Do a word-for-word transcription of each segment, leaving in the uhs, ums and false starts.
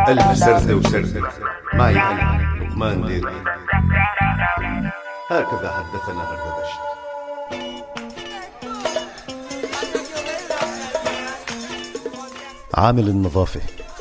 ألف سردة وسردة معي أنا لقمان ديركي. هكذا حدثنا هردبشت. عامل النظافة.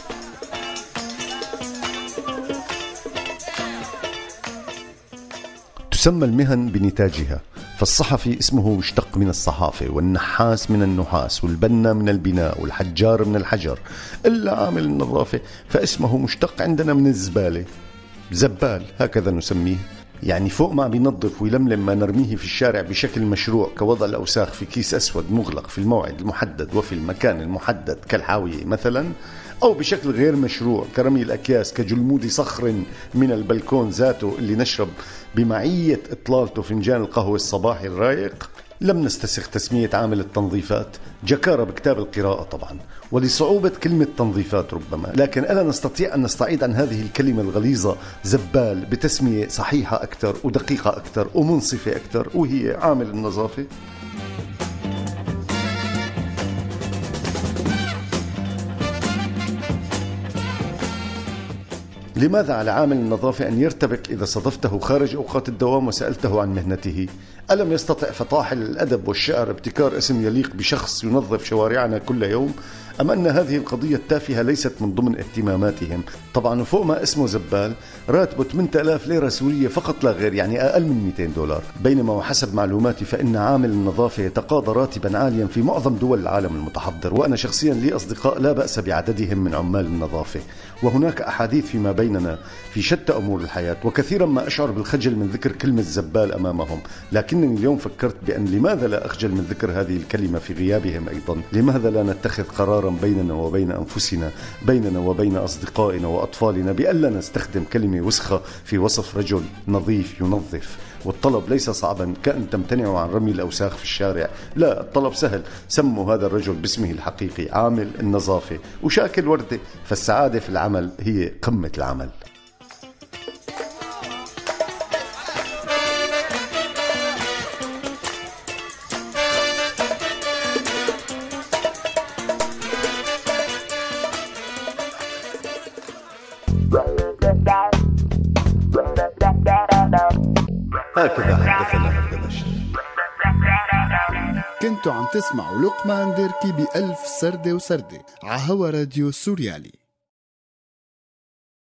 تسمى المهن بنتاجها، فالصحفي اسمه مشتق من الصحافة، والنحاس من النحاس، والبنا من البناء، والحجار من الحجر، إلا عامل النظافة فاسمه مشتق عندنا من الزبالة، زبال هكذا نسميه. يعني فوق ما بينظف ويلملم ما نرميه في الشارع بشكل مشروع كوضع الأوساخ في كيس أسود مغلق في الموعد المحدد وفي المكان المحدد كالحاوية مثلا، أو بشكل غير مشروع كرمي الأكياس كجلمود صخر من البلكون ذاته اللي نشرب بمعية إطلالته فنجان القهوة الصباحي الرايق، لم نستسخ تسمية عامل التنظيفات، جكارة بكتاب القراءة طبعا، ولصعوبة كلمة تنظيفات ربما، لكن ألا نستطيع أن نستعيد عن هذه الكلمة الغليظة زبال بتسمية صحيحة أكثر ودقيقة أكثر ومنصفة أكثر، وهي عامل النظافة. لماذا على عامل النظافة أن يرتبك إذا صادفته خارج أوقات الدوام وسألته عن مهنته؟ ألم يستطع فطاحل الأدب والشعر ابتكار اسم يليق بشخص ينظف شوارعنا كل يوم؟ أم أن هذه القضية التافهة ليست من ضمن اهتماماتهم؟ طبعا فوق ما اسمه زبال راتبه ثمانية آلاف ليرة سورية فقط لا غير، يعني أقل من مئتين دولار، بينما وحسب معلوماتي فإن عامل النظافة يتقاضى راتبا عاليا في معظم دول العالم المتحضر، وأنا شخصيا لي أصدقاء لا بأس بعددهم من عمال النظافة، وهناك أحاديث فيما بيننا في شتى أمور الحياة، وكثيرا ما أشعر بالخجل من ذكر كلمة زبال أمامهم، لكنني اليوم فكرت بأن لماذا لا أخجل من ذكر هذه الكلمة في غيابهم أيضا؟ لماذا لا نتخذ قرارا بيننا وبين أنفسنا، بيننا وبين أصدقائنا وأطفالنا، بألا نستخدم كلمة وسخة في وصف رجل نظيف ينظف؟ والطلب ليس صعبا كأن تمتنعوا عن رمي الأوساخ في الشارع، لا، الطلب سهل، سموا هذا الرجل باسمه الحقيقي، عامل النظافة، وشاكل وردة، فالسعادة في العمل هي قمة العمل. هكذا حدثنا هردبشت. كنتوا عم تسمعوا لقمان ديركي بألف سردة وسردة على هوا راديو سوريالي.